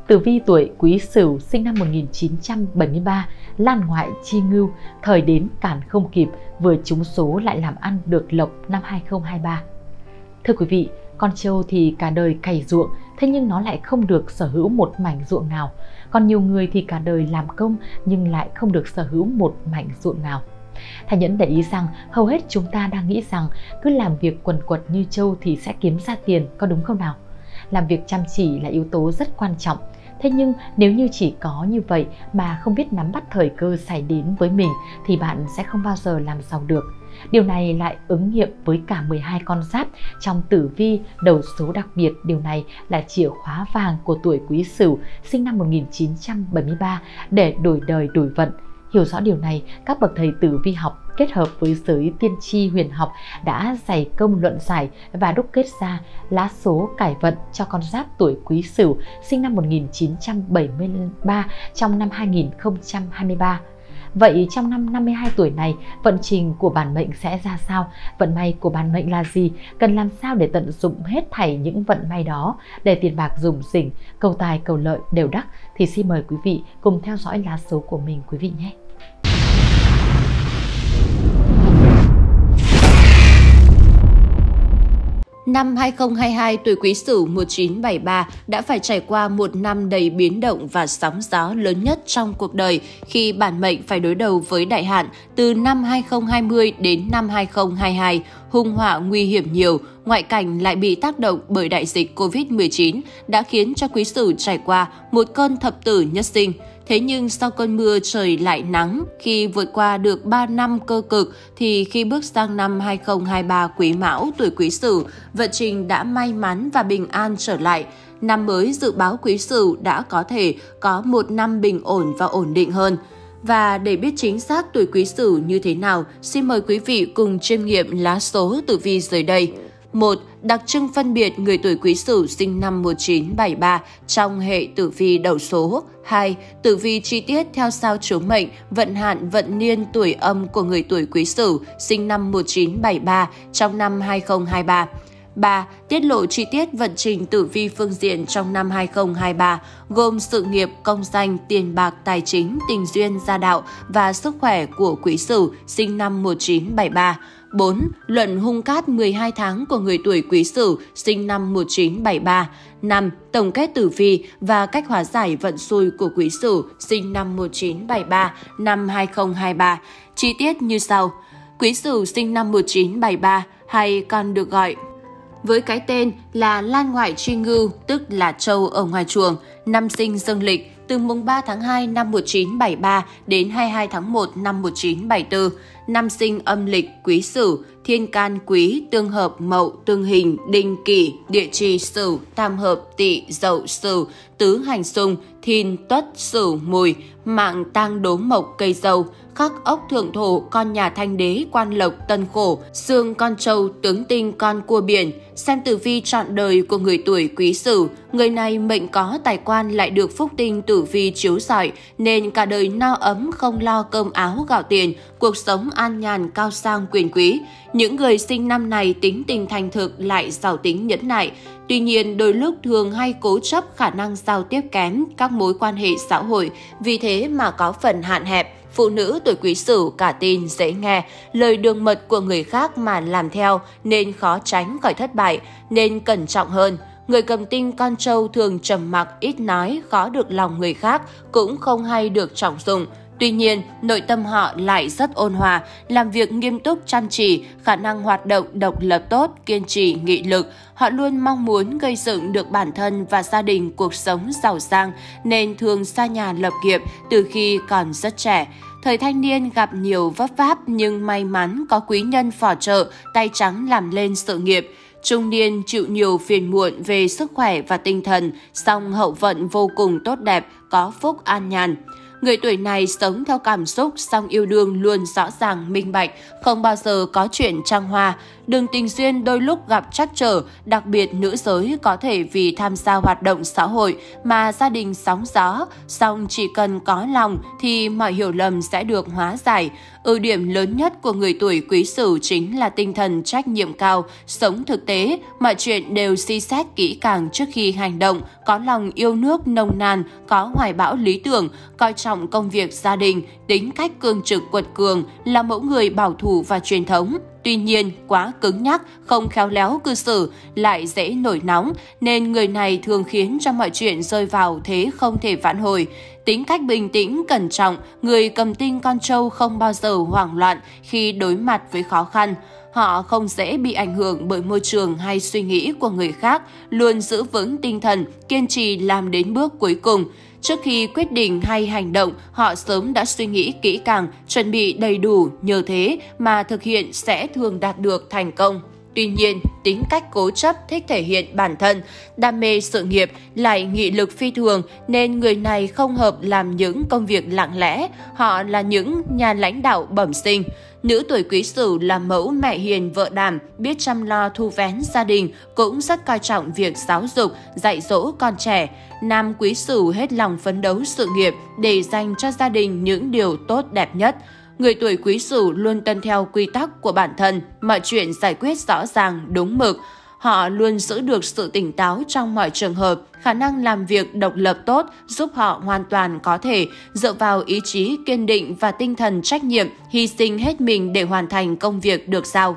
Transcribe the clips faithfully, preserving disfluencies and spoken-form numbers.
Tử vi tuổi Quý Sửu sinh năm một nghìn chín trăm bảy mươi ba, lan ngoại chi ngưu, thời đến cản không kịp, vừa trúng số lại làm ăn được lộc năm hai không hai ba. Thưa quý vị, con trâu thì cả đời cày ruộng, thế nhưng nó lại không được sở hữu một mảnh ruộng nào. Còn nhiều người thì cả đời làm công nhưng lại không được sở hữu một mảnh ruộng nào. Thầy Nhẫn để ý rằng hầu hết chúng ta đang nghĩ rằng cứ làm việc quần quật như trâu thì sẽ kiếm ra tiền, có đúng không nào? Làm việc chăm chỉ là yếu tố rất quan trọng. Thế nhưng nếu như chỉ có như vậy mà không biết nắm bắt thời cơ xảy đến với mình thì bạn sẽ không bao giờ làm giàu được. Điều này lại ứng nghiệm với cả mười hai con giáp trong tử vi đầu số đặc biệt. Điều này là chìa khóa vàng của tuổi Quý Sửu sinh năm một nghìn chín trăm bảy mươi ba để đổi đời đổi vận. Hiểu rõ điều này, các bậc thầy tử vi học kết hợp với giới tiên tri huyền học đã dày công luận giải và đúc kết ra lá số cải vận cho con giáp tuổi Quý Sửu sinh năm một nghìn chín trăm bảy mươi ba trong năm hai nghìn không trăm hai mươi ba. Vậy trong năm năm mươi hai tuổi này, vận trình của bản mệnh sẽ ra sao? Vận may của bản mệnh là gì? Cần làm sao để tận dụng hết thảy những vận may đó để tiền bạc rủng rỉnh, cầu tài cầu lợi đều đắc? Thì xin mời quý vị cùng theo dõi lá số của mình quý vị nhé. Năm hai không hai hai, tuổi Quý Sửu một nghìn chín trăm bảy mươi ba đã phải trải qua một năm đầy biến động và sóng gió lớn nhất trong cuộc đời khi bản mệnh phải đối đầu với đại hạn từ năm hai không hai không đến năm hai không hai hai. Hung họa nguy hiểm nhiều, ngoại cảnh lại bị tác động bởi đại dịch Covid mười chín đã khiến cho Quý Sửu trải qua một cơn thập tử nhất sinh. Thế nhưng sau cơn mưa trời lại nắng, khi vượt qua được ba năm cơ cực thì khi bước sang năm hai không hai ba Quý Mão, tuổi Quý Sửu, vận trình đã may mắn và bình an trở lại. Năm mới dự báo Quý Sửu đã có thể có một năm bình ổn và ổn định hơn. Và để biết chính xác tuổi Quý Sửu như thế nào, xin mời quý vị cùng chiêm nghiệm lá số tử vi dưới đây. một. Đặc trưng phân biệt người tuổi Quý Sửu sinh năm một nghìn chín trăm bảy mươi ba trong hệ tử vi đầu số. hai. Tử vi chi tiết theo sao chiếu mệnh, vận hạn, vận niên tuổi âm của người tuổi Quý Sửu sinh năm một nghìn chín trăm bảy mươi ba trong năm hai không hai ba. ba. Tiết lộ chi tiết vận trình tử vi phương diện trong năm hai không hai ba, gồm sự nghiệp, công danh, tiền bạc, tài chính, tình duyên, gia đạo và sức khỏe của Quý Sửu sinh năm một nghìn chín trăm bảy mươi ba. bốn. Luận hung cát mười hai tháng của người tuổi Quý Sửu sinh năm một nghìn chín trăm bảy mươi ba. năm. Tổng kết tử vi và cách hóa giải vận xui của Quý Sửu sinh năm một nghìn chín trăm bảy mươi ba năm hai không hai ba. Chi tiết như sau. Quý Sửu sinh năm một nghìn chín trăm bảy mươi ba hay còn được gọi với cái tên là lan ngoại chi ngưu, tức là trâu ở ngoài chuồng, năm sinh dương lịch từ mùng ba tháng hai năm một nghìn chín trăm bảy mươi ba đến hai mươi hai tháng một năm một nghìn chín trăm bảy mươi tư, năm sinh âm lịch Quý Sửu, thiên can Quý, tương hợp Mậu, tương hình Đinh Kỷ, địa chi Sửu, tam hợp Tỵ, Dậu, Sửu, tứ hành xung Thìn, Tuất, Sửu, Mùi, mạng tang đố mộc cây dâu, khắc ốc thượng thổ con nhà Thanh Đế, quan lộc Tân Khổ, xương con trâu, tướng tinh con cua biển. Xem tử vi trọn đời của người tuổi Quý Sửu, người này mệnh có tài quan lại được phúc tinh tử vi chiếu rọi nên cả đời no ấm, không lo cơm áo gạo tiền, cuộc sống an nhàn, cao sang quyền quý. Những người sinh năm này tính tình thành thực lại giàu tính nhẫn nại. Tuy nhiên, đôi lúc thường hay cố chấp khả năng giao tiếp kém, các mối quan hệ xã hội, vì thế mà có phần hạn hẹp. Phụ nữ tuổi Quý Sửu cả tin, dễ nghe, lời đường mật của người khác mà làm theo nên khó tránh khỏi thất bại, nên cẩn trọng hơn. Người cầm tinh con trâu thường trầm mặc, ít nói, khó được lòng người khác, cũng không hay được trọng dụng. Tuy nhiên, nội tâm họ lại rất ôn hòa, làm việc nghiêm túc chăm chỉ, khả năng hoạt động độc lập tốt, kiên trì, nghị lực. Họ luôn mong muốn gây dựng được bản thân và gia đình cuộc sống giàu sang, nên thường xa nhà lập nghiệp từ khi còn rất trẻ. Thời thanh niên gặp nhiều vấp váp nhưng may mắn có quý nhân phò trợ, tay trắng làm lên sự nghiệp. Trung niên chịu nhiều phiền muộn về sức khỏe và tinh thần, song hậu vận vô cùng tốt đẹp, có phúc an nhàn. Người tuổi này sống theo cảm xúc, song yêu đương luôn rõ ràng minh bạch, không bao giờ có chuyện trăng hoa. đường tình duyên đôi lúc gặp trắc trở, đặc biệt nữ giới có thể vì tham gia hoạt động xã hội mà gia đình sóng gió, song chỉ cần có lòng thì mọi hiểu lầm sẽ được hóa giải. Ưu điểm lớn nhất của người tuổi Quý Sửu chính là tinh thần trách nhiệm cao, sống thực tế, mọi chuyện đều suy xét kỹ càng trước khi hành động, có lòng yêu nước nồng nàn, có hoài bão lý tưởng, coi trọng công việc gia đình, tính cách cương trực quật cường, là mẫu người bảo thủ và truyền thống. Tuy nhiên, quá cứng nhắc, không khéo léo cư xử, lại dễ nổi nóng, nên người này thường khiến cho mọi chuyện rơi vào thế không thể vãn hồi. Tính cách bình tĩnh, cẩn trọng, người cầm tinh con trâu không bao giờ hoảng loạn khi đối mặt với khó khăn. Họ không dễ bị ảnh hưởng bởi môi trường hay suy nghĩ của người khác, luôn giữ vững tinh thần, kiên trì làm đến bước cuối cùng. Trước khi quyết định hay hành động, họ sớm đã suy nghĩ kỹ càng, chuẩn bị đầy đủ, nhờ thế mà thực hiện sẽ thường đạt được thành công. Tuy nhiên, tính cách cố chấp, thích thể hiện bản thân, đam mê sự nghiệp, lại nghị lực phi thường nên người này không hợp làm những công việc lặng lẽ, họ là những nhà lãnh đạo bẩm sinh. Nữ tuổi Quý Sửu là mẫu mẹ hiền vợ đảm, biết chăm lo thu vén gia đình, cũng rất coi trọng việc giáo dục, dạy dỗ con trẻ. Nam Quý Sửu hết lòng phấn đấu sự nghiệp để dành cho gia đình những điều tốt đẹp nhất. Người tuổi Quý Sửu luôn tuân theo quy tắc của bản thân, mọi chuyện giải quyết rõ ràng, đúng mực. Họ luôn giữ được sự tỉnh táo trong mọi trường hợp, khả năng làm việc độc lập tốt giúp họ hoàn toàn có thể dựa vào ý chí kiên định và tinh thần trách nhiệm, hy sinh hết mình để hoàn thành công việc được giao.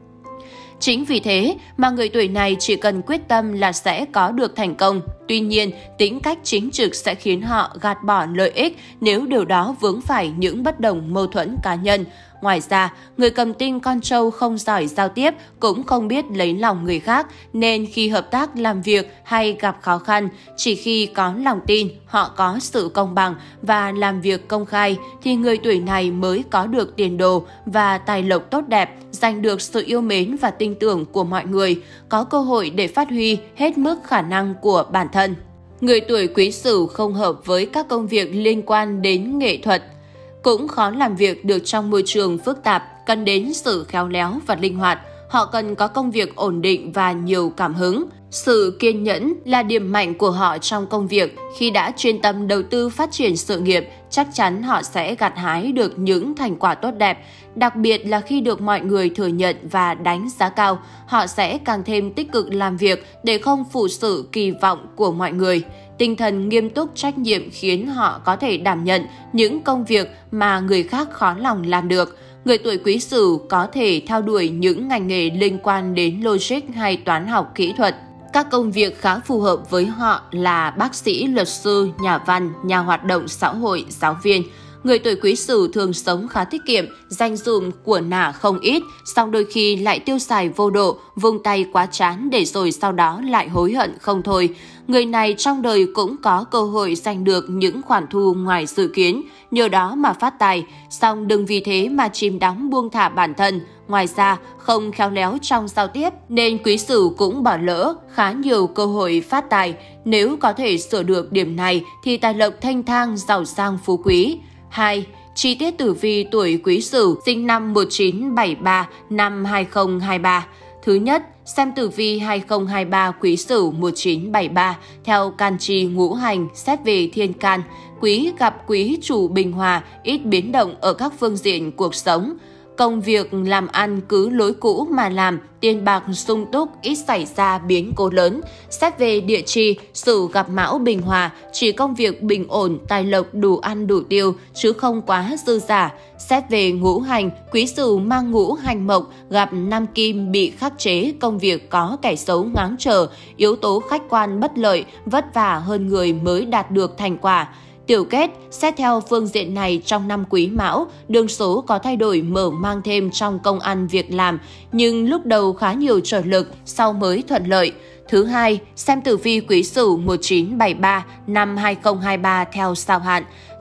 Chính vì thế mà người tuổi này chỉ cần quyết tâm là sẽ có được thành công. Tuy nhiên, tính cách chính trực sẽ khiến họ gạt bỏ lợi ích nếu điều đó vướng phải những bất đồng mâu thuẫn cá nhân. Ngoài ra, người cầm tinh con trâu không giỏi giao tiếp, cũng không biết lấy lòng người khác, nên khi hợp tác làm việc hay gặp khó khăn, chỉ khi có lòng tin, họ có sự công bằng và làm việc công khai, thì người tuổi này mới có được tiền đồ và tài lộc tốt đẹp, giành được sự yêu mến và tin tưởng của mọi người, có cơ hội để phát huy hết mức khả năng của bản thân. Người tuổi Quý Sửu không hợp với các công việc liên quan đến nghệ thuật, cũng khó làm việc được trong môi trường phức tạp, cần đến sự khéo léo và linh hoạt. Họ cần có công việc ổn định và nhiều cảm hứng. Sự kiên nhẫn là điểm mạnh của họ trong công việc. Khi đã chuyên tâm đầu tư phát triển sự nghiệp, chắc chắn họ sẽ gặt hái được những thành quả tốt đẹp. Đặc biệt là khi được mọi người thừa nhận và đánh giá cao, họ sẽ càng thêm tích cực làm việc để không phụ sự kỳ vọng của mọi người. Tinh thần nghiêm túc trách nhiệm khiến họ có thể đảm nhận những công việc mà người khác khó lòng làm được. Người tuổi Quý Sửu có thể theo đuổi những ngành nghề liên quan đến logic hay toán học kỹ thuật. Các công việc khá phù hợp với họ là bác sĩ, luật sư, nhà văn, nhà hoạt động xã hội, giáo viên. Người tuổi Quý Sửu thường sống khá tiết kiệm, dành dụm của nả không ít, song đôi khi lại tiêu xài vô độ, vung tay quá chán để rồi sau đó lại hối hận không thôi. Người này trong đời cũng có cơ hội giành được những khoản thu ngoài dự kiến, nhờ đó mà phát tài, song đừng vì thế mà chìm đắm buông thả bản thân. Ngoài ra, không khéo léo trong giao tiếp nên Quý Sửu cũng bỏ lỡ khá nhiều cơ hội phát tài. Nếu có thể sửa được điểm này thì tài lộc thanh thang, giàu sang phú quý. hai. Chi tiết tử vi tuổi Quý Sửu sinh năm một nghìn chín trăm bảy mươi ba, năm hai nghìn không trăm hai mươi ba. Thứ nhất, xem tử vi hai nghìn không trăm hai mươi ba Quý Sửu một nghìn chín trăm bảy mươi ba theo can chi ngũ hành xét về thiên can. Quý gặp quý chủ bình hòa, ít biến động ở các phương diện cuộc sống. Công việc làm ăn cứ lối cũ mà làm, tiền bạc sung túc, ít xảy ra biến cố lớn. Xét về địa chi, Sửu gặp Mão bình hòa, chỉ công việc bình ổn, tài lộc đủ ăn đủ tiêu, chứ không quá dư giả. Xét về ngũ hành, Quý Sửu mang ngũ hành mộc, gặp Nam Kim bị khắc chế, công việc có kẻ xấu ngáng trở, yếu tố khách quan bất lợi, vất vả hơn người mới đạt được thành quả. Tiểu kết, xét theo phương diện này trong năm Quý Mão, đường số có thay đổi mở mang thêm trong công ăn việc làm, nhưng lúc đầu khá nhiều trở lực, sau mới thuận lợi. Thứ hai, xem tử vi Quý Sửu một nghìn chín trăm bảy mươi ba năm hai nghìn không trăm hai mươi ba theo sao hạn.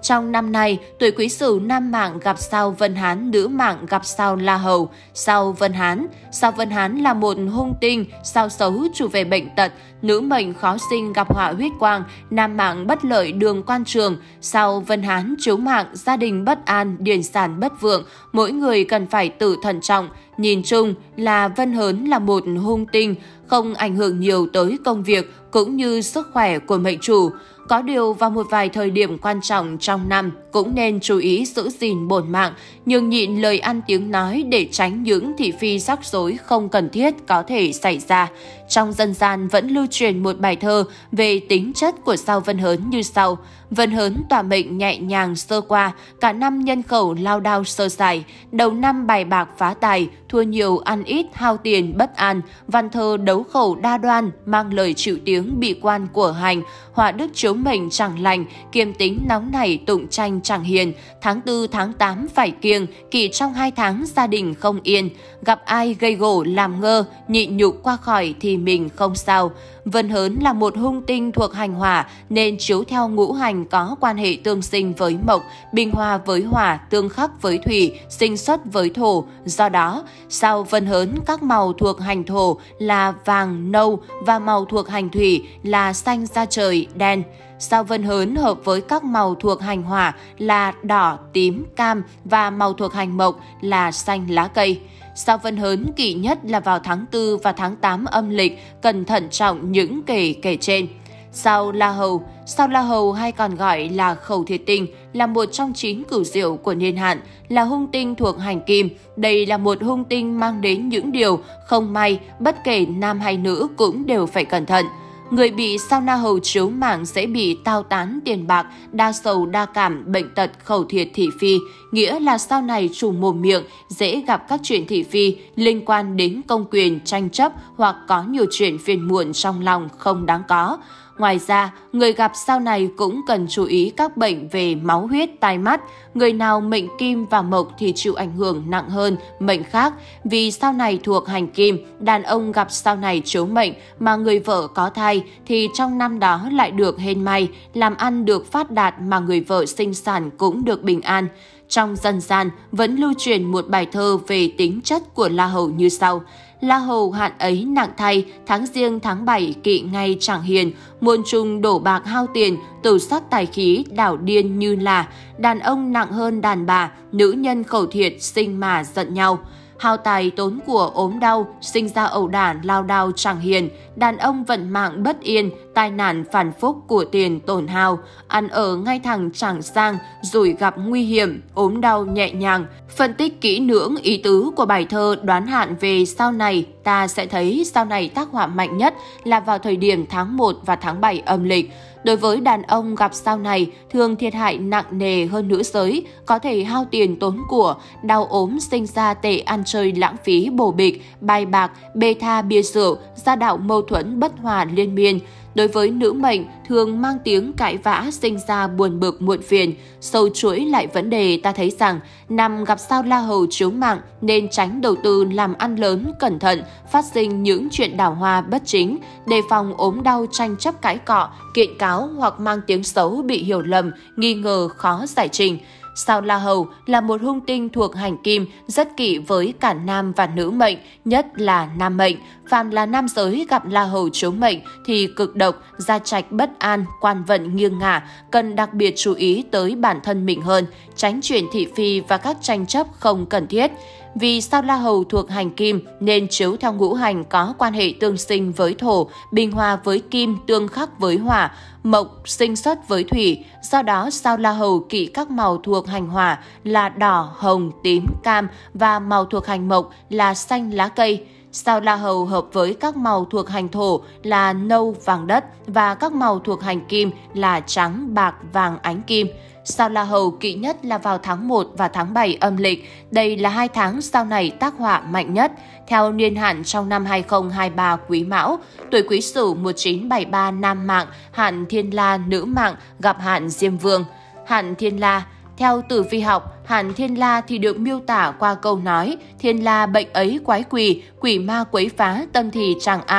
Trong năm nay, tuổi Quý Sửu nam mạng gặp sao Vân Hán, nữ mạng gặp sao La Hầu. Sao Vân Hán, sao Vân Hán là một hung tinh, sao xấu chủ về bệnh tật, nữ mệnh khó sinh gặp họa huyết quang, nam mạng bất lợi đường quan trường. Sao Vân Hán chiếu mạng gia đình bất an, điển sản bất vượng, mỗi người cần phải tự thận trọng. Nhìn chung là Vân Hớn là một hung tinh, không ảnh hưởng nhiều tới công việc cũng như sức khỏe của mệnh chủ. Có điều vào một vài thời điểm quan trọng trong năm cũng nên chú ý giữ gìn bổn mạng, nhường nhịn lời ăn tiếng nói để tránh những thị phi rắc rối không cần thiết có thể xảy ra. Trong dân gian vẫn lưu truyền một bài thơ về tính chất của sao Vân Hớn như sau. Vân Hớn tỏa mệnh nhẹ nhàng sơ qua, cả năm nhân khẩu lao đao sơ sài. Đầu năm bài bạc phá tài, thua nhiều ăn ít hao tiền bất an. Văn thơ đấu khẩu đa đoan, mang lời chịu tiếng bị quan của hành. Họa đức chiếu mệnh chẳng lành, kiềm tính nóng nảy tụng tranh chẳng hiền. Tháng tư tháng tám phải kiêng, kỷ trong hai tháng gia đình không yên. Gặp ai gây gổ làm ngơ, nhịn nhục qua khỏi thì mình không sao. Vân Hớn là một hung tinh thuộc hành hỏa nên chiếu theo ngũ hành có quan hệ tương sinh với mộc, bình hòa với hỏa, tương khắc với thủy, sinh xuất với thổ. Do đó, sao Vân Hớn các màu thuộc hành thổ là vàng, nâu và màu thuộc hành thủy là xanh da trời, đen. Sao Vân Hớn hợp với các màu thuộc hành hỏa là đỏ, tím, cam và màu thuộc hành mộc là xanh lá cây. Sao Vân Hớn kỷ nhất là vào tháng tư và tháng tám âm lịch, cần thận trọng những kể kể trên. Sao La Hầu, sao La Hầu hay còn gọi là Khẩu Thiệt Tinh là một trong chín cửu diệu của niên hạn, là hung tinh thuộc hành kim. Đây là một hung tinh mang đến những điều không may, bất kể nam hay nữ cũng đều phải cẩn thận. Người bị sao La Hầu chiếu mạng sẽ bị tao tán tiền bạc, đa sầu đa cảm, bệnh tật, khẩu thiệt thị phi, nghĩa là sau này chủ mồm miệng, dễ gặp các chuyện thị phi liên quan đến công quyền, tranh chấp hoặc có nhiều chuyện phiền muộn trong lòng không đáng có. Ngoài ra, người gặp sao này cũng cần chú ý các bệnh về máu huyết, tai mắt. Người nào mệnh kim và mộc thì chịu ảnh hưởng nặng hơn mệnh khác. Vì sao này thuộc hành kim, đàn ông gặp sao này chiếu mệnh mà người vợ có thai thì trong năm đó lại được hên may, làm ăn được phát đạt mà người vợ sinh sản cũng được bình an. Trong dân gian vẫn lưu truyền một bài thơ về tính chất của La Hầu như sau. La Hầu hạn ấy nặng thay, tháng riêng tháng bảy kỵ ngay chẳng hiền, muôn trùng đổ bạc hao tiền, tử sắc tài khí đảo điên như là, đàn ông nặng hơn đàn bà, nữ nhân khẩu thiệt sinh mà giận nhau. Hao tài tốn của ốm đau, sinh ra ẩu đả lao đao chẳng hiền, đàn ông vận mạng bất yên, tai nạn phản phúc của tiền tổn hao, ăn ở ngay thẳng chẳng sang, rủi gặp nguy hiểm, ốm đau nhẹ nhàng. Phân tích kỹ lưỡng ý tứ của bài thơ đoán hạn về sao này, ta sẽ thấy sao này tác họa mạnh nhất là vào thời điểm tháng một và tháng bảy âm lịch. Đối với đàn ông gặp sao này, thường thiệt hại nặng nề hơn nữ giới, có thể hao tiền tốn của, đau ốm sinh ra tệ ăn chơi lãng phí bổ bịch, bài bạc, bê tha bia rượu, gia đạo mâu thuẫn bất hòa liên miên. Đối với nữ mệnh, thường mang tiếng cãi vã sinh ra buồn bực muộn phiền. Sâu chuỗi lại vấn đề, ta thấy rằng năm gặp sao La Hầu chiếu mạng nên tránh đầu tư làm ăn lớn, cẩn thận, phát sinh những chuyện đào hoa bất chính, đề phòng ốm đau tranh chấp cãi cọ, kiện cáo hoặc mang tiếng xấu bị hiểu lầm, nghi ngờ khó giải trình. Sao La Hầu là một hung tinh thuộc hành kim, rất kỵ với cả nam và nữ mệnh, nhất là nam mệnh. Phàm là nam giới gặp La Hầu chiếu mệnh thì cực độc, gia trạch bất an, quan vận nghiêng ngả, cần đặc biệt chú ý tới bản thân mình hơn, tránh chuyện thị phi và các tranh chấp không cần thiết. Vì sao La Hầu thuộc hành kim nên chiếu theo ngũ hành có quan hệ tương sinh với thổ, bình hòa với kim, tương khắc với hỏa, mộc sinh xuất với thủy. Do đó sao La Hầu kỵ các màu thuộc hành hỏa là đỏ, hồng, tím, cam và màu thuộc hành mộc là xanh lá cây. Sao La Hầu hợp với các màu thuộc hành thổ là nâu, vàng đất và các màu thuộc hành kim là trắng, bạc, vàng, ánh kim. Sao La Hầu kỵ nhất là vào tháng một và tháng bảy âm lịch. Đây là hai tháng sao này tác họa mạnh nhất. Theo niên hạn trong năm hai không hai ba Quý Mão, tuổi Quý Sửu một chín bảy ba nam mạng, hạn Thiên La nữ mạng gặp hạn Diêm Vương. Hạn Thiên La, theo tử vi học, hạn Thiên La thì được miêu tả qua câu nói Thiên La bệnh ấy quái quỷ, quỷ ma quấy phá tâm thì chẳng an.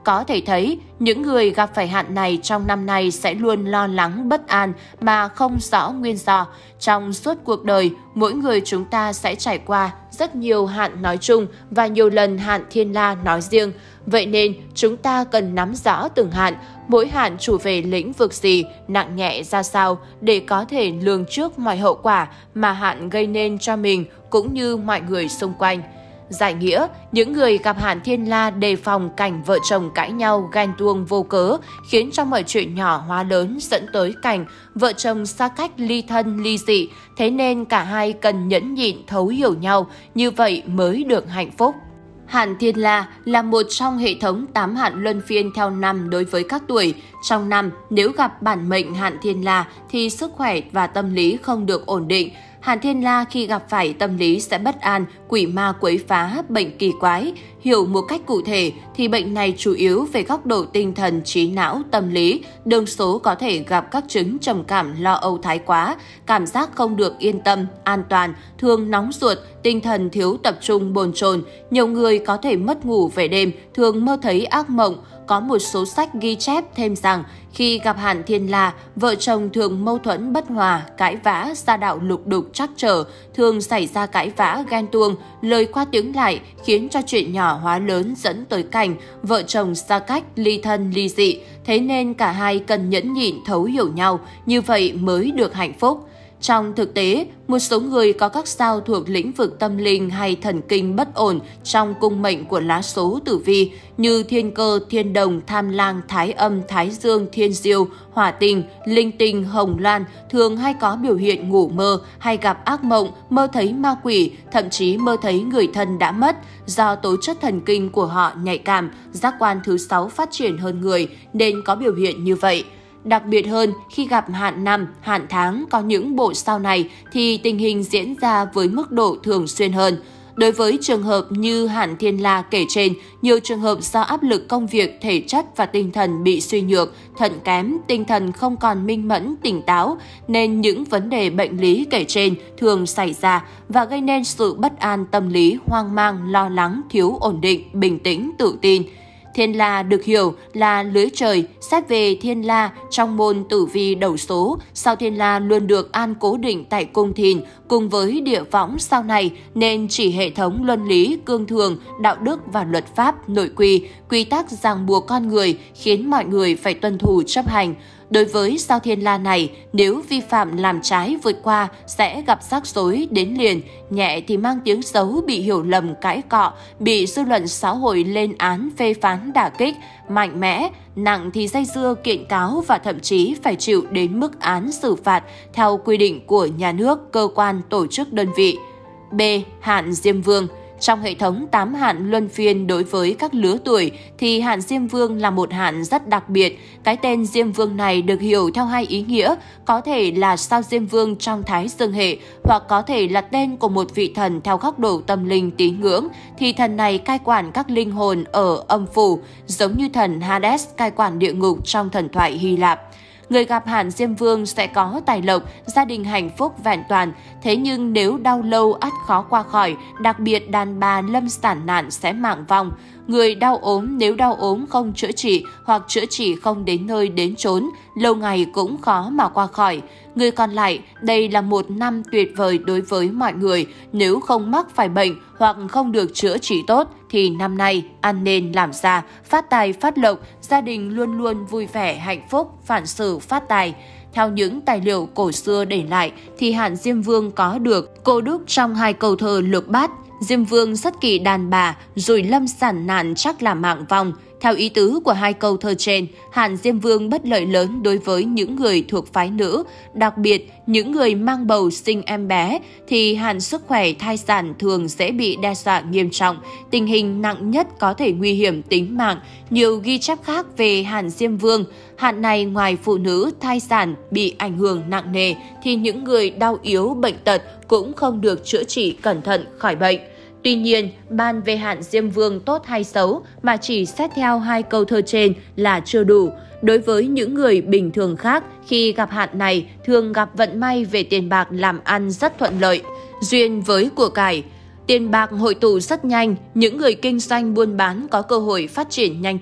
Có thể thấy, những người gặp phải hạn này trong năm nay sẽ luôn lo lắng bất an mà không rõ nguyên do. Trong suốt cuộc đời, mỗi người chúng ta sẽ trải qua rất nhiều hạn nói chung và nhiều lần hạn thiên la nói riêng. Vậy nên, chúng ta cần nắm rõ từng hạn, mỗi hạn chủ về lĩnh vực gì, nặng nhẹ ra sao để có thể lường trước mọi hậu quả mà hạn gây nên cho mình cũng như mọi người xung quanh. Giải nghĩa, những người gặp hạn thiên la đề phòng cảnh vợ chồng cãi nhau ghen tuông vô cớ, khiến cho mọi chuyện nhỏ hóa lớn dẫn tới cảnh vợ chồng xa cách ly thân ly dị, thế nên cả hai cần nhẫn nhịn thấu hiểu nhau, như vậy mới được hạnh phúc. Hạn thiên la là một trong hệ thống tám hạn luân phiên theo năm đối với các tuổi. Trong năm, nếu gặp bản mệnh hạn thiên la thì sức khỏe và tâm lý không được ổn định. Hạn thiên la khi gặp phải tâm lý sẽ bất an, quỷ ma quấy phá, bệnh kỳ quái. Hiểu một cách cụ thể thì bệnh này chủ yếu về góc độ tinh thần, trí não, tâm lý. Đương số có thể gặp các chứng trầm cảm, lo âu thái quá, cảm giác không được yên tâm, an toàn, thường nóng ruột, tinh thần thiếu tập trung, bồn chồn. Nhiều người có thể mất ngủ về đêm, thường mơ thấy ác mộng. Có một số sách ghi chép thêm rằng khi gặp hạn thiên la, vợ chồng thường mâu thuẫn bất hòa, cãi vã, gia đạo lục đục trắc trở, thường xảy ra cãi vã, ghen tuông, lời qua tiếng lại khiến cho chuyện nhỏ hóa lớn dẫn tới cảnh vợ chồng xa cách, ly thân, ly dị. Thế nên cả hai cần nhẫn nhịn thấu hiểu nhau, như vậy mới được hạnh phúc. Trong thực tế, một số người có các sao thuộc lĩnh vực tâm linh hay thần kinh bất ổn trong cung mệnh của lá số tử vi như thiên cơ, thiên đồng, tham lang, thái âm, thái dương, thiên diêu, hỏa tinh, linh tinh, hồng loan thường hay có biểu hiện ngủ mơ hay gặp ác mộng, mơ thấy ma quỷ, thậm chí mơ thấy người thân đã mất. Do tố chất thần kinh của họ nhạy cảm, giác quan thứ sáu phát triển hơn người nên có biểu hiện như vậy. Đặc biệt hơn, khi gặp hạn năm, hạn tháng có những bộ sao này thì tình hình diễn ra với mức độ thường xuyên hơn. Đối với trường hợp như hạn thiên la kể trên, nhiều trường hợp do áp lực công việc, thể chất và tinh thần bị suy nhược, thận kém, tinh thần không còn minh mẫn, tỉnh táo, nên những vấn đề bệnh lý kể trên thường xảy ra và gây nên sự bất an tâm lý, hoang mang, lo lắng, thiếu ổn định, bình tĩnh, tự tin. Thiên la được hiểu là lưới trời. Xét về thiên la trong môn tử vi đầu số, sao thiên la luôn được an cố định tại cung thìn cùng với địa võng sau này nên chỉ hệ thống luân lý, cương thường, đạo đức và luật pháp, nội quy, quy tắc ràng buộc con người khiến mọi người phải tuân thủ chấp hành. Đối với sao thiên la này, nếu vi phạm làm trái vượt qua sẽ gặp rắc rối đến liền, nhẹ thì mang tiếng xấu, bị hiểu lầm cãi cọ, bị dư luận xã hội lên án phê phán đả kích, mạnh mẽ, nặng thì dây dưa kiện cáo và thậm chí phải chịu đến mức án xử phạt theo quy định của nhà nước, cơ quan, tổ chức đơn vị. B. Hạn Diêm Vương. Trong hệ thống tám hạn luân phiên đối với các lứa tuổi thì hạn Diêm Vương là một hạn rất đặc biệt. Cái tên Diêm Vương này được hiểu theo hai ý nghĩa, có thể là sao Diêm Vương trong Thái Dương hệ hoặc có thể là tên của một vị thần theo góc độ tâm linh tín ngưỡng, thì thần này cai quản các linh hồn ở âm phủ, giống như thần Hades cai quản địa ngục trong thần thoại Hy Lạp. Người gặp hạn Diêm Vương sẽ có tài lộc, gia đình hạnh phúc vẹn toàn. Thế nhưng nếu đau lâu ắt khó qua khỏi, đặc biệt đàn bà lâm sản nạn sẽ mạng vong. Người đau ốm nếu đau ốm không chữa trị hoặc chữa trị không đến nơi đến chốn, lâu ngày cũng khó mà qua khỏi. Người còn lại, đây là một năm tuyệt vời đối với mọi người. Nếu không mắc phải bệnh hoặc không được chữa trị tốt thì năm nay ăn nên làm ra, phát tài phát lộc, gia đình luôn luôn vui vẻ hạnh phúc, vạn sự phát tài. Theo những tài liệu cổ xưa để lại thì hạn Diêm Vương có được cô đúc trong hai câu thơ lục bát. Diêm Vương rất kỳ đàn bà, rồi lâm sản nạn chắc là mạng vong. Theo ý tứ của hai câu thơ trên, hạn Diêm Vương bất lợi lớn đối với những người thuộc phái nữ, đặc biệt những người mang bầu sinh em bé thì hạn sức khỏe thai sản thường sẽ bị đe dọa nghiêm trọng, tình hình nặng nhất có thể nguy hiểm tính mạng. Nhiều ghi chép khác về hạn Diêm Vương, hạn này ngoài phụ nữ thai sản bị ảnh hưởng nặng nề thì những người đau yếu bệnh tật cũng không được chữa trị cẩn thận khỏi bệnh. Tuy nhiên, bàn về hạn Diêm Vương tốt hay xấu mà chỉ xét theo hai câu thơ trên là chưa đủ. Đối với những người bình thường khác, khi gặp hạn này thường gặp vận may về tiền bạc làm ăn rất thuận lợi, duyên với của cải. Tiền bạc hội tụ rất nhanh, những người kinh doanh buôn bán có cơ hội phát triển nhanh chóng.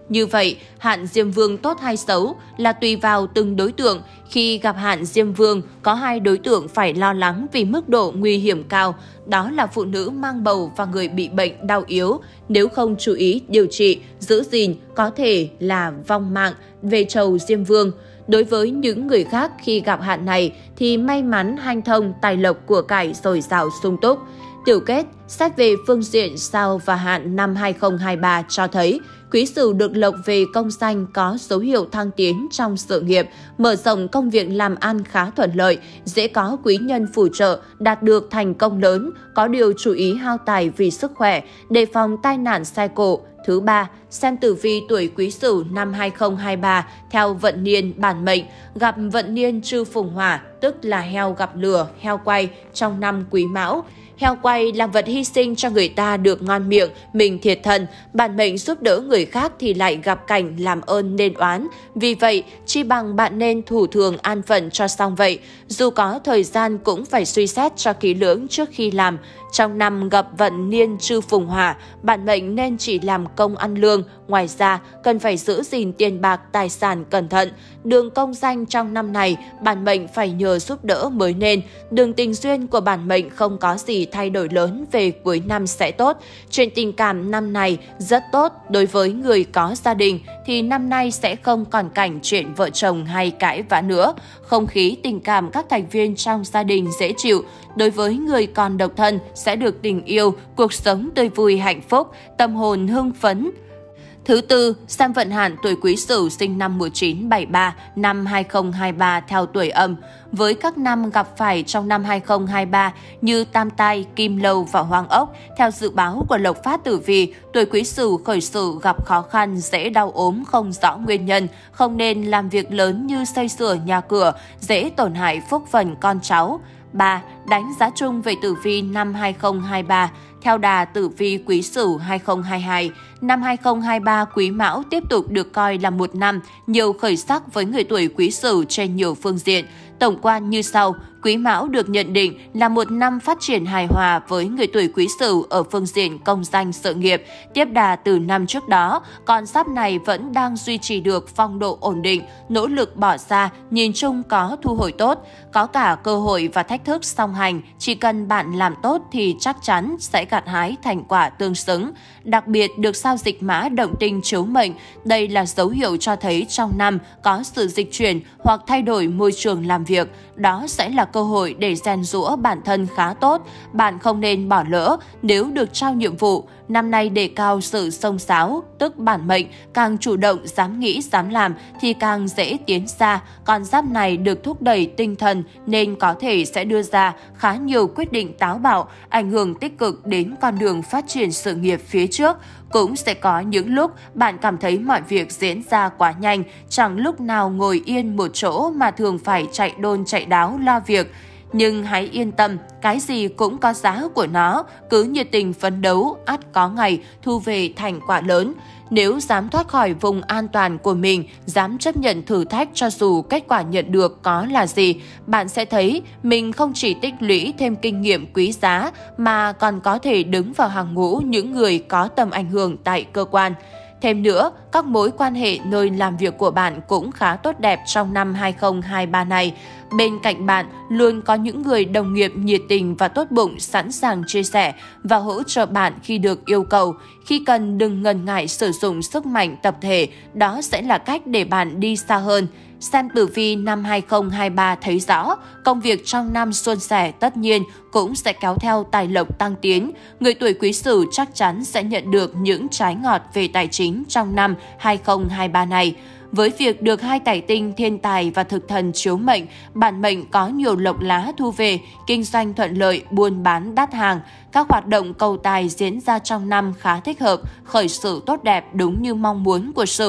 Như vậy, hạn Diêm Vương tốt hay xấu là tùy vào từng đối tượng. Khi gặp hạn Diêm Vương, có hai đối tượng phải lo lắng vì mức độ nguy hiểm cao. Đó là phụ nữ mang bầu và người bị bệnh đau yếu. Nếu không chú ý điều trị, giữ gìn, có thể là vong mạng về trầu Diêm Vương. Đối với những người khác khi gặp hạn này thì may mắn hanh thông, tài lộc của cải dồi dào sung túc. Tiểu kết, xét về phương diện sao và hạn năm hai không hai ba cho thấy Quý Sửu được lộc về công danh có dấu hiệu thăng tiến trong sự nghiệp, mở rộng công việc làm ăn khá thuận lợi, dễ có quý nhân phù trợ, đạt được thành công lớn, có điều chú ý hao tài vì sức khỏe, đề phòng tai nạn sai cộ. Thứ ba, xem tử vi tuổi Quý Sửu năm hai không hai ba theo vận niên bản mệnh, gặp vận niên trư phùng hỏa, tức là heo gặp lửa, heo quay trong năm Quý Mão. Heo quay làm vật hy sinh cho người ta được ngon miệng, mình thiệt thân, bản mệnh giúp đỡ người khác thì lại gặp cảnh làm ơn nên oán. Vì vậy, chi bằng bạn nên thủ thường an phận cho xong vậy. Dù có thời gian cũng phải suy xét cho kỹ lưỡng trước khi làm. Trong năm gặp vận niên trư phùng hỏa, bản mệnh nên chỉ làm công ăn lương. Ngoài ra, cần phải giữ gìn tiền bạc, tài sản cẩn thận. Đường công danh trong năm này, bản mệnh phải nhờ giúp đỡ mới nên. Đường tình duyên của bản mệnh không có gì thay đổi lớn, về cuối năm sẽ tốt. Chuyện tình cảm năm này rất tốt. Đối với người có gia đình thì năm nay sẽ không còn cảnh chuyện vợ chồng hay cãi vã nữa. Không khí tình cảm các thành viên trong gia đình dễ chịu. Đối với người còn độc thân sẽ được tình yêu, cuộc sống tươi vui hạnh phúc, tâm hồn hưng phấn. Thứ tư, xem vận hạn tuổi Quý Sửu sinh năm một nghìn chín trăm bảy mươi ba, năm hai không hai ba theo tuổi Âm. Với các năm gặp phải trong năm hai không hai ba như Tam Tai, Kim Lâu và Hoang Ốc, theo dự báo của Lộc Phát Tử Vi, tuổi Quý Sửu khởi sự gặp khó khăn, dễ đau ốm không rõ nguyên nhân, không nên làm việc lớn như xây sửa nhà cửa, dễ tổn hại phúc phần con cháu. ba. Đánh giá chung về tử vi năm hai không hai ba. Theo đà tử vi Quý Sửu hai không hai hai, năm hai không hai ba Quý Mão tiếp tục được coi là một năm nhiều khởi sắc với người tuổi Quý Sửu trên nhiều phương diện. Tổng quan như sau, Quý Mão được nhận định là một năm phát triển hài hòa với người tuổi Quý Sửu ở phương diện công danh sự nghiệp, tiếp đà từ năm trước đó, con giáp này vẫn đang duy trì được phong độ ổn định, nỗ lực bỏ ra, nhìn chung có thu hồi tốt, có cả cơ hội và thách thức song hành, chỉ cần bạn làm tốt thì chắc chắn sẽ gặt hái thành quả tương xứng. Đặc biệt được sao dịch mã động tinh chiếu mệnh, đây là dấu hiệu cho thấy trong năm có sự dịch chuyển hoặc thay đổi môi trường làm việc, đó sẽ là cơ hội để rèn giũa bản thân khá tốt. Bạn không nên bỏ lỡ nếu được trao nhiệm vụ. Năm nay đề cao sự xông xáo, tức bản mệnh càng chủ động, dám nghĩ, dám làm thì càng dễ tiến xa. Con giáp này được thúc đẩy tinh thần nên có thể sẽ đưa ra khá nhiều quyết định táo bạo, ảnh hưởng tích cực đến con đường phát triển sự nghiệp phía trước. Cũng sẽ có những lúc bạn cảm thấy mọi việc diễn ra quá nhanh, chẳng lúc nào ngồi yên một chỗ mà thường phải chạy đôn chạy đáo lo việc. Nhưng hãy yên tâm, cái gì cũng có giá của nó, cứ nhiệt tình phấn đấu, ắt có ngày thu về thành quả lớn. Nếu dám thoát khỏi vùng an toàn của mình, dám chấp nhận thử thách cho dù kết quả nhận được có là gì, bạn sẽ thấy mình không chỉ tích lũy thêm kinh nghiệm quý giá mà còn có thể đứng vào hàng ngũ những người có tầm ảnh hưởng tại cơ quan. Thêm nữa, các mối quan hệ nơi làm việc của bạn cũng khá tốt đẹp trong năm hai không hai ba này. Bên cạnh bạn luôn có những người đồng nghiệp nhiệt tình và tốt bụng, sẵn sàng chia sẻ và hỗ trợ bạn khi được yêu cầu. Khi cần đừng ngần ngại sử dụng sức mạnh tập thể, đó sẽ là cách để bạn đi xa hơn. Xem tử vi năm hai không hai ba thấy rõ, công việc trong năm suôn sẻ tất nhiên cũng sẽ kéo theo tài lộc tăng tiến. Người tuổi Quý Sửu chắc chắn sẽ nhận được những trái ngọt về tài chính trong năm hai không hai ba này. Với việc được hai tài tinh thiên tài và thực thần chiếu mệnh, bản mệnh có nhiều lộc lá thu về, kinh doanh thuận lợi, buôn bán đắt hàng. Các hoạt động cầu tài diễn ra trong năm khá thích hợp, khởi sự tốt đẹp đúng như mong muốn của Sửu.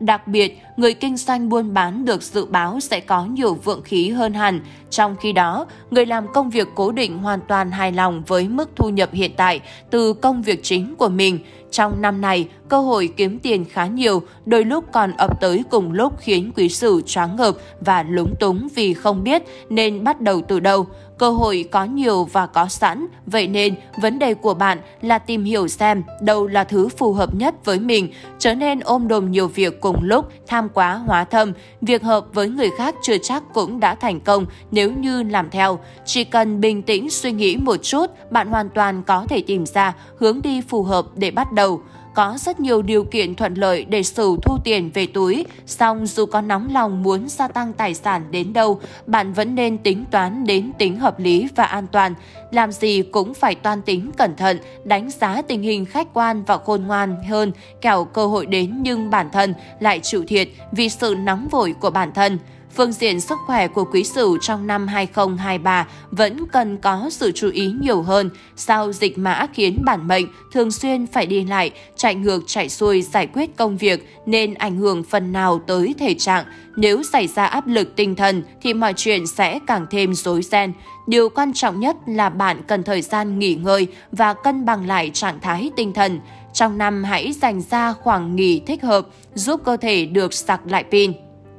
Đặc biệt, người kinh doanh buôn bán được dự báo sẽ có nhiều vượng khí hơn hẳn. Trong khi đó, người làm công việc cố định hoàn toàn hài lòng với mức thu nhập hiện tại từ công việc chính của mình. Trong năm này, cơ hội kiếm tiền khá nhiều, đôi lúc còn ập tới cùng lúc khiến Quý Sửu choáng ngợp và lúng túng vì không biết nên bắt đầu từ đâu. Cơ hội có nhiều và có sẵn, vậy nên vấn đề của bạn là tìm hiểu xem đâu là thứ phù hợp nhất với mình, trở nên ôm đồm nhiều việc cùng lúc, tham quá hóa thâm. Việc hợp với người khác chưa chắc cũng đã thành công nếu như làm theo. Chỉ cần bình tĩnh suy nghĩ một chút, bạn hoàn toàn có thể tìm ra hướng đi phù hợp để bắt đầu. Có rất nhiều điều kiện thuận lợi để Sửu thu tiền về túi, song dù có nóng lòng muốn gia tăng tài sản đến đâu, bạn vẫn nên tính toán đến tính hợp lý và an toàn. Làm gì cũng phải toan tính cẩn thận, đánh giá tình hình khách quan và khôn ngoan hơn, kẻo cơ hội đến nhưng bản thân lại chịu thiệt vì sự nóng vội của bản thân. Phương diện sức khỏe của Quý Sửu trong năm hai không hai ba vẫn cần có sự chú ý nhiều hơn. Sao dịch mã khiến bản mệnh thường xuyên phải đi lại, chạy ngược chạy xuôi giải quyết công việc nên ảnh hưởng phần nào tới thể trạng. Nếu xảy ra áp lực tinh thần thì mọi chuyện sẽ càng thêm rối ren. Điều quan trọng nhất là bạn cần thời gian nghỉ ngơi và cân bằng lại trạng thái tinh thần. Trong năm hãy dành ra khoảng nghỉ thích hợp, giúp cơ thể được sạc lại pin.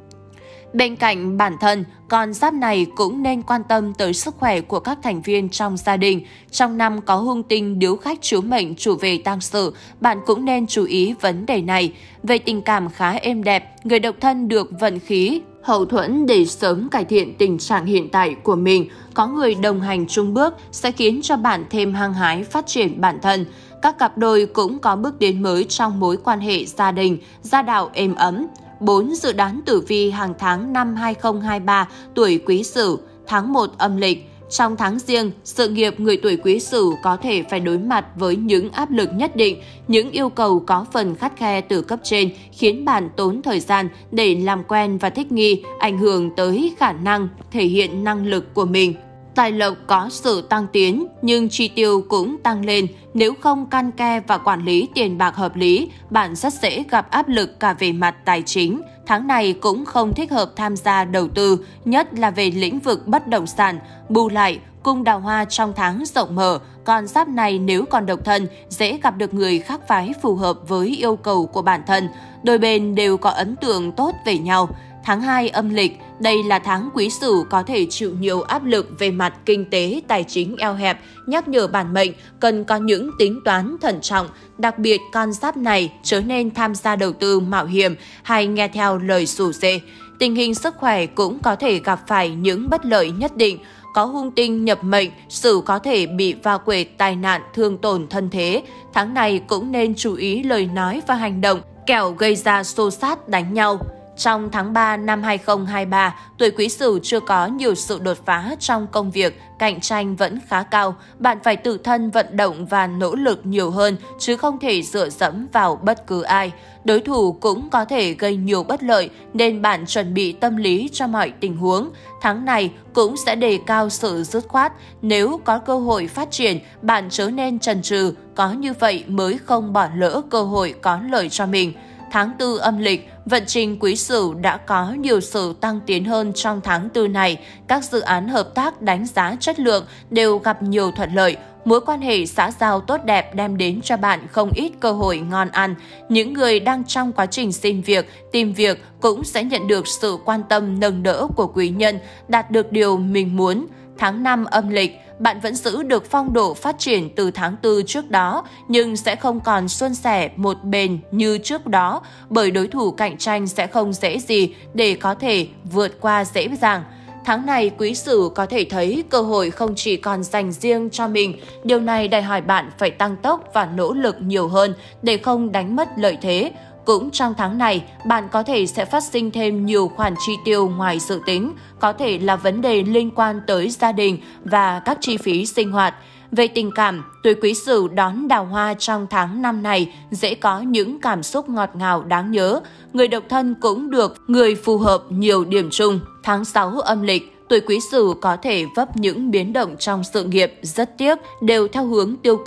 Bên cạnh bản thân, con giáp này cũng nên quan tâm tới sức khỏe của các thành viên trong gia đình. Trong năm có hung tinh điếu khách chiếu mệnh chủ về tang sự, bạn cũng nên chú ý vấn đề này. Về tình cảm khá êm đẹp, người độc thân được vận khí hậu thuẫn để sớm cải thiện tình trạng hiện tại của mình. Có người đồng hành chung bước sẽ khiến cho bạn thêm hăng hái phát triển bản thân. Các cặp đôi cũng có bước tiến mới trong mối quan hệ gia đình, gia đạo êm ấm. bốn. Dự đoán tử vi hàng tháng năm hai không hai ba tuổi Quý Sửu, tháng một âm lịch. Trong tháng Giêng, sự nghiệp người tuổi Quý Sửu có thể phải đối mặt với những áp lực nhất định, những yêu cầu có phần khắt khe từ cấp trên khiến bạn tốn thời gian để làm quen và thích nghi, ảnh hưởng tới khả năng thể hiện năng lực của mình. Tài lộc có sự tăng tiến, nhưng chi tiêu cũng tăng lên. Nếu không căn ke và quản lý tiền bạc hợp lý, bạn rất dễ gặp áp lực cả về mặt tài chính. Tháng này cũng không thích hợp tham gia đầu tư, nhất là về lĩnh vực bất động sản. Bù lại, cung đào hoa trong tháng rộng mở, con giáp này nếu còn độc thân, dễ gặp được người khác phái phù hợp với yêu cầu của bản thân. Đôi bên đều có ấn tượng tốt về nhau. Tháng hai âm lịch, đây là tháng Quý Sửu có thể chịu nhiều áp lực về mặt kinh tế, tài chính eo hẹp, nhắc nhở bản mệnh cần có những tính toán thận trọng. Đặc biệt con giáp này trở nên tham gia đầu tư mạo hiểm hay nghe theo lời rủ rê. Tình hình sức khỏe cũng có thể gặp phải những bất lợi nhất định. Có hung tinh nhập mệnh, Sửu có thể bị va quệt, tai nạn, thương tổn thân thế. Tháng này cũng nên chú ý lời nói và hành động, kẻo gây ra xô xát đánh nhau. Trong tháng ba năm hai không hai ba, tuổi Quý Sửu chưa có nhiều sự đột phá trong công việc, cạnh tranh vẫn khá cao. Bạn phải tự thân vận động và nỗ lực nhiều hơn, chứ không thể dựa dẫm vào bất cứ ai. Đối thủ cũng có thể gây nhiều bất lợi, nên bạn chuẩn bị tâm lý cho mọi tình huống. Tháng này cũng sẽ đề cao sự dứt khoát. Nếu có cơ hội phát triển, bạn chớ nên chần chừ, có như vậy mới không bỏ lỡ cơ hội có lợi cho mình. Tháng tư âm lịch, vận trình Quý Sửu đã có nhiều sự tăng tiến hơn trong tháng tư này. Các dự án hợp tác đánh giá chất lượng đều gặp nhiều thuận lợi. Mối quan hệ xã giao tốt đẹp đem đến cho bạn không ít cơ hội ngon ăn. Những người đang trong quá trình xin việc, tìm việc cũng sẽ nhận được sự quan tâm nâng đỡ của quý nhân, đạt được điều mình muốn. Tháng năm âm lịch, bạn vẫn giữ được phong độ phát triển từ tháng tư trước đó, nhưng sẽ không còn suôn sẻ một bền như trước đó, bởi đối thủ cạnh tranh sẽ không dễ gì để có thể vượt qua dễ dàng. Tháng này, Quý Sửu có thể thấy cơ hội không chỉ còn dành riêng cho mình. Điều này đòi hỏi bạn phải tăng tốc và nỗ lực nhiều hơn để không đánh mất lợi thế. Cũng trong tháng này, bạn có thể sẽ phát sinh thêm nhiều khoản chi tiêu ngoài dự tính, có thể là vấn đề liên quan tới gia đình và các chi phí sinh hoạt. Về tình cảm, tuổi Quý Sửu đón đào hoa trong tháng năm này dễ có những cảm xúc ngọt ngào đáng nhớ. Người độc thân cũng được người phù hợp nhiều điểm chung. Tháng sáu âm lịch, tuổi Quý Sửu có thể vấp những biến động trong sự nghiệp, rất tiếc, đều theo hướng tiêu cực,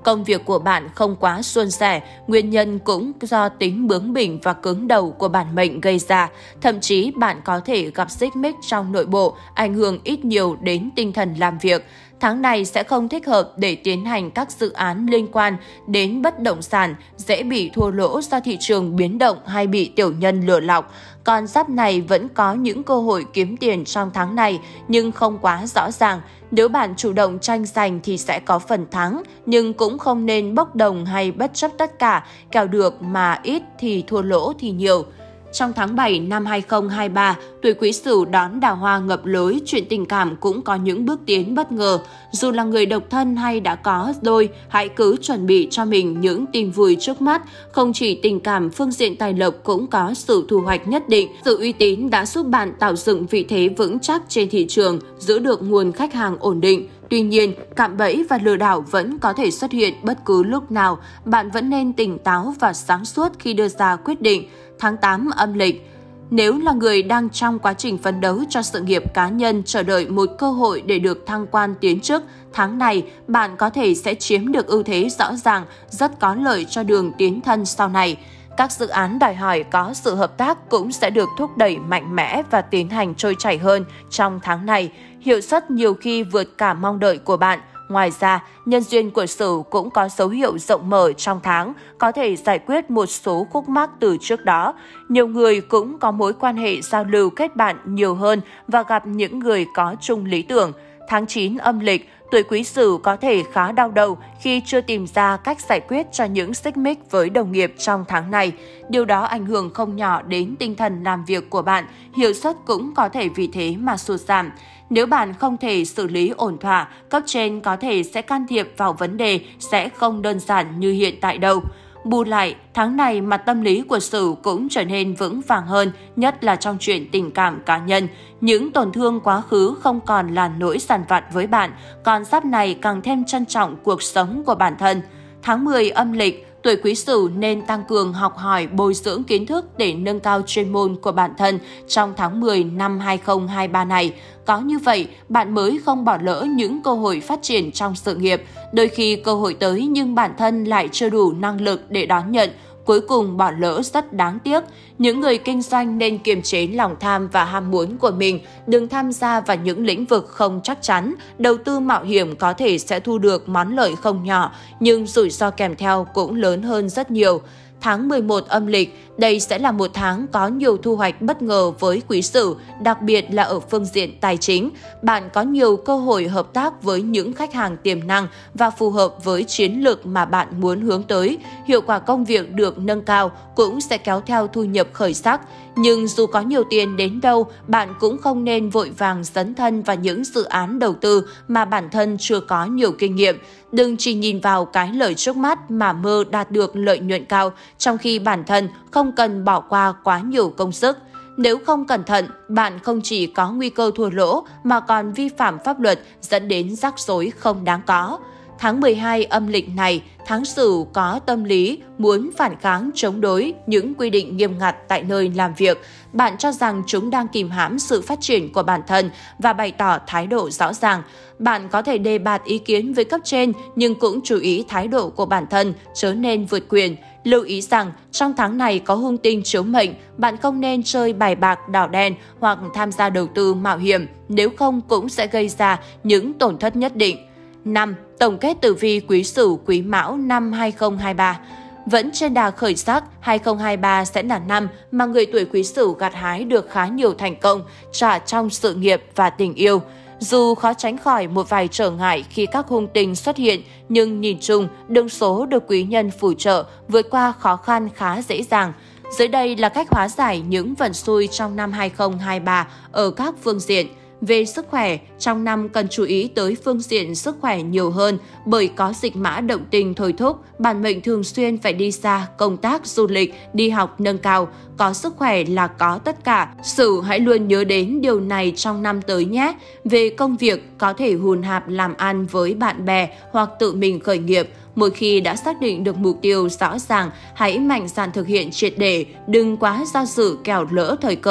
công việc của bạn không quá suôn sẻ, nguyên nhân cũng do tính bướng bỉnh và cứng đầu của bản mệnh gây ra. Thậm chí bạn có thể gặp xích mích trong nội bộ, ảnh hưởng ít nhiều đến tinh thần làm việc. Tháng này sẽ không thích hợp để tiến hành các dự án liên quan đến bất động sản, dễ bị thua lỗ do thị trường biến động hay bị tiểu nhân lừa lọc. Con giáp này vẫn có những cơ hội kiếm tiền trong tháng này nhưng không quá rõ ràng. Nếu bạn chủ động tranh giành thì sẽ có phần thắng, nhưng cũng không nên bốc đồng hay bất chấp tất cả, kẻo được mà ít thì thua lỗ thì nhiều. Trong tháng bảy năm hai không hai ba, tuổi Quý Sửu đón đào hoa ngập lối, chuyện tình cảm cũng có những bước tiến bất ngờ. Dù là người độc thân hay đã có đôi, hãy cứ chuẩn bị cho mình những tin vui trước mắt. Không chỉ tình cảm, phương diện tài lộc cũng có sự thu hoạch nhất định. Sự uy tín đã giúp bạn tạo dựng vị thế vững chắc trên thị trường, giữ được nguồn khách hàng ổn định. Tuy nhiên, cạm bẫy và lừa đảo vẫn có thể xuất hiện bất cứ lúc nào. Bạn vẫn nên tỉnh táo và sáng suốt khi đưa ra quyết định. Tháng tám âm lịch. Nếu là người đang trong quá trình phấn đấu cho sự nghiệp cá nhân, chờ đợi một cơ hội để được thăng quan tiến chức, tháng này bạn có thể sẽ chiếm được ưu thế rõ ràng, rất có lợi cho đường tiến thân sau này. Các dự án đòi hỏi có sự hợp tác cũng sẽ được thúc đẩy mạnh mẽ và tiến hành trôi chảy hơn trong tháng này. Hiệu suất nhiều khi vượt cả mong đợi của bạn. Ngoài ra, nhân duyên của Sửu cũng có dấu hiệu rộng mở trong tháng, có thể giải quyết một số khúc mắc từ trước đó. Nhiều người cũng có mối quan hệ giao lưu kết bạn nhiều hơn và gặp những người có chung lý tưởng. Tháng chín âm lịch, tuổi Quý Sửu có thể khá đau đầu khi chưa tìm ra cách giải quyết cho những xích mích với đồng nghiệp trong tháng này. Điều đó ảnh hưởng không nhỏ đến tinh thần làm việc của bạn, hiệu suất cũng có thể vì thế mà sụt giảm. Nếu bạn không thể xử lý ổn thỏa, cấp trên có thể sẽ can thiệp vào vấn đề, sẽ không đơn giản như hiện tại đâu. Bù lại, tháng này mặt tâm lý của Sửu cũng trở nên vững vàng hơn, nhất là trong chuyện tình cảm cá nhân. Những tổn thương quá khứ không còn là nỗi dằn vặt với bạn, con giáp này càng thêm trân trọng cuộc sống của bản thân. Tháng mười âm lịch, tuổi Quý Sửu nên tăng cường học hỏi, bồi dưỡng kiến thức để nâng cao chuyên môn của bản thân trong tháng mười năm hai không hai ba này. Có như vậy, bạn mới không bỏ lỡ những cơ hội phát triển trong sự nghiệp. Đôi khi cơ hội tới nhưng bản thân lại chưa đủ năng lực để đón nhận, cuối cùng bỏ lỡ rất đáng tiếc. Những người kinh doanh nên kiềm chế lòng tham và ham muốn của mình, đừng tham gia vào những lĩnh vực không chắc chắn. Đầu tư mạo hiểm có thể sẽ thu được món lợi không nhỏ, nhưng rủi ro kèm theo cũng lớn hơn rất nhiều. Tháng mười một âm lịch, đây sẽ là một tháng có nhiều thu hoạch bất ngờ với Quý Sửu, đặc biệt là ở phương diện tài chính. Bạn có nhiều cơ hội hợp tác với những khách hàng tiềm năng và phù hợp với chiến lược mà bạn muốn hướng tới. Hiệu quả công việc được nâng cao cũng sẽ kéo theo thu nhập khởi sắc. Nhưng dù có nhiều tiền đến đâu, bạn cũng không nên vội vàng dấn thân vào những dự án đầu tư mà bản thân chưa có nhiều kinh nghiệm. Đừng chỉ nhìn vào cái lợi trước mắt mà mơ đạt được lợi nhuận cao, trong khi bản thân không cần bỏ qua quá nhiều công sức. Nếu không cẩn thận, bạn không chỉ có nguy cơ thua lỗ mà còn vi phạm pháp luật, dẫn đến rắc rối không đáng có. Tháng mười hai âm lịch này, tháng Sửu có tâm lý muốn phản kháng chống đối những quy định nghiêm ngặt tại nơi làm việc. Bạn cho rằng chúng đang kìm hãm sự phát triển của bản thân và bày tỏ thái độ rõ ràng. Bạn có thể đề bạt ý kiến với cấp trên nhưng cũng chú ý thái độ của bản thân, chớ nên vượt quyền. Lưu ý rằng trong tháng này có hung tinh chiếu mệnh, bạn không nên chơi bài bạc đỏ đen hoặc tham gia đầu tư mạo hiểm, nếu không cũng sẽ gây ra những tổn thất nhất định. năm. Tổng kết tử vi Quý Sửu Quý Mão năm hai không hai ba. Vẫn trên đà khởi sắc, hai không hai ba sẽ là năm mà người tuổi Quý Sửu gặt hái được khá nhiều thành công cả trong sự nghiệp và tình yêu. Dù khó tránh khỏi một vài trở ngại khi các hung tinh xuất hiện, nhưng nhìn chung, đường số được quý nhân phù trợ, vượt qua khó khăn khá dễ dàng. Dưới đây là cách hóa giải những vận xui trong năm hai không hai ba ở các phương diện. Về sức khỏe, trong năm cần chú ý tới phương diện sức khỏe nhiều hơn bởi có dịch mã động tinh thôi thúc, bản mệnh thường xuyên phải đi xa, công tác, du lịch, đi học nâng cao. Có sức khỏe là có tất cả. Sửu hãy luôn nhớ đến điều này trong năm tới nhé. Về công việc, có thể hùn hạp làm ăn với bạn bè hoặc tự mình khởi nghiệp. Mỗi khi đã xác định được mục tiêu rõ ràng, hãy mạnh dạn thực hiện triệt để, đừng quá do dự kẻo lỡ thời cơ.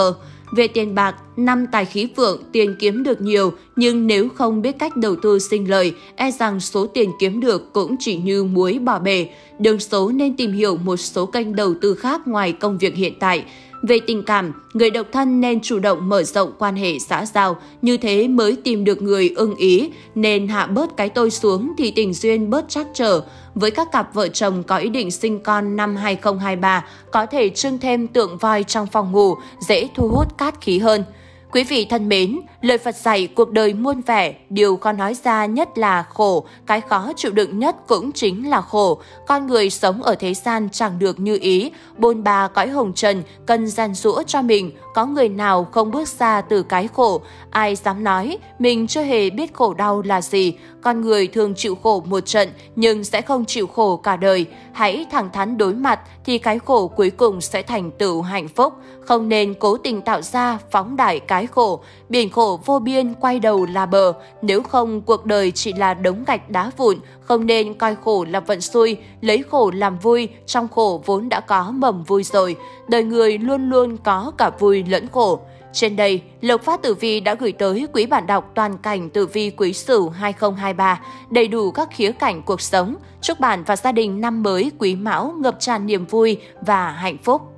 Về tiền bạc, năm tài khí vượng, tiền kiếm được nhiều, nhưng nếu không biết cách đầu tư sinh lời, e rằng số tiền kiếm được cũng chỉ như muối bỏ bể. Đường số nên tìm hiểu một số kênh đầu tư khác ngoài công việc hiện tại. Về tình cảm, người độc thân nên chủ động mở rộng quan hệ xã giao, như thế mới tìm được người ưng ý, nên hạ bớt cái tôi xuống thì tình duyên bớt trắc trở. Với các cặp vợ chồng có ý định sinh con năm hai không hai ba, có thể trưng thêm tượng voi trong phòng ngủ, dễ thu hút cát khí hơn. Quý vị thân mến, lời Phật dạy cuộc đời muôn vẻ, điều khó nói ra nhất là khổ, cái khó chịu đựng nhất cũng chính là khổ. Con người sống ở thế gian chẳng được như ý, bôn ba cõi hồng trần, cần rèn giũa cho mình, có người nào không bước ra từ cái khổ. Ai dám nói, mình chưa hề biết khổ đau là gì. Con người thường chịu khổ một trận, nhưng sẽ không chịu khổ cả đời. Hãy thẳng thắn đối mặt, thì cái khổ cuối cùng sẽ thành tựu hạnh phúc. Không nên cố tình tạo ra, phóng đại cái khổ. Biển khổ vô biên quay đầu là bờ, nếu không cuộc đời chỉ là đống gạch đá vụn. Không nên coi khổ là vận xui, lấy khổ làm vui, trong khổ vốn đã có mầm vui rồi. Đời người luôn luôn có cả vui lẫn khổ. Trên đây, Lộc Phát Tử Vi đã gửi tới quý bạn đọc toàn cảnh tử vi Quý Sửu hai không hai ba, đầy đủ các khía cạnh cuộc sống. Chúc bạn và gia đình năm mới Quý Mão ngập tràn niềm vui và hạnh phúc.